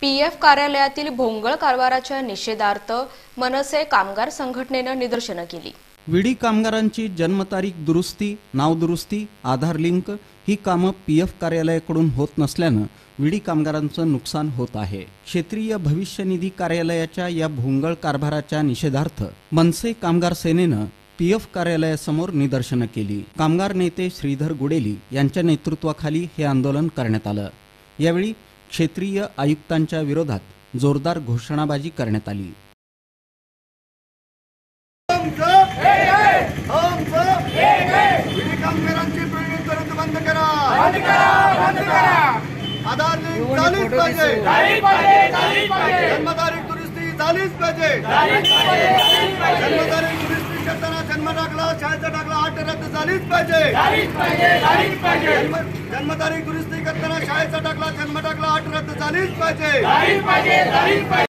PF कार्यालयातील भोंगळ कारभाराच्या निषेधार्थ मनसे कामगार संघटनेने निदर्शनं केली। विडी कामगारांची जन्मतारीख दुरुस्ती, नाव दुरुस्ती, आधार लिंक ही कामं पीएफ कार्यालयाकडून होत नसल्यानं विडी कामगारांचं नुकसान होत आहे। क्षेत्रीय भविष्य निधी कार्यालयाच्या या भोंगळ कारभाराच्या निषेधार्थ मनसे कामगार सेनेनं पीएफ कार्यालयासमोर निदर्शनं केली। कामगार नेते श्रीधर गुडेली यांच्या नेतृत्वाखाली हे आंदोलन करण्यात आलं। यावेळी क्षेत्रीय आयुक्तांच्या विरोधात जोरदार घोषणाबाजी करण्यात आली। आधार लिंक झालीच पाहिजे, जन्मतारीख दुरुस्ती झालीच पाहिजे, जन्मतारीख दुरुस्ती करताना जन्म दाखला शाळेचा दाखला 8 रद्द झालीच पाहिजे, जन्मतारीख दुरुस्ती करताना शाळेचा दाखला जन्म दाखला 8 रद्द झालीच पाहिजे।